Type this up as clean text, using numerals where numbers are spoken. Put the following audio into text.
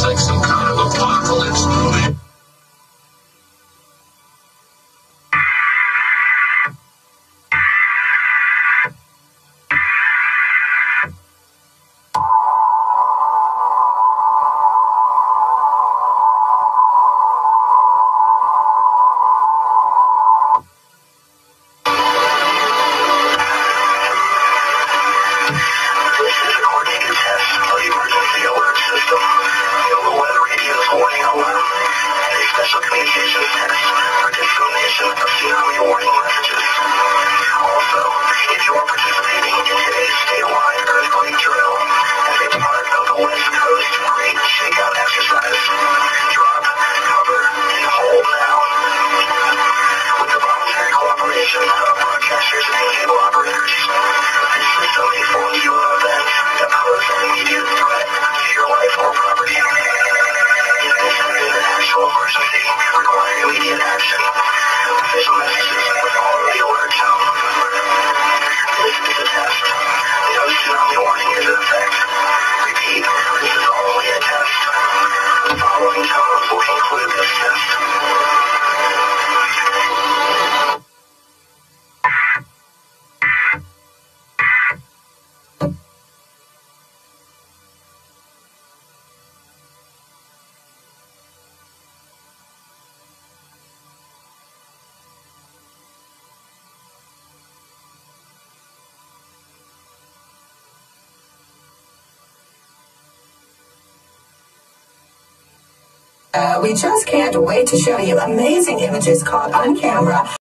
like some kind of apocalypse movie. Special communications text for dissemination of tsunami warning messages. Also, if you are participating in today's statewide earthquake drill as a part of the West Coast Great Shakeout exercise, drop, cover, and hold now. With the voluntary cooperation of broadcasters and cable operators, this system informs you of events that pose an immediate threat to your life or property. If this is an actual emergency requiring immediate action, official messages with all the alerts out. This is a test. No tsunami warning is in effect. Repeat, this is only a test. The following tones will conclude this test. We just can't wait to show you amazing images caught on camera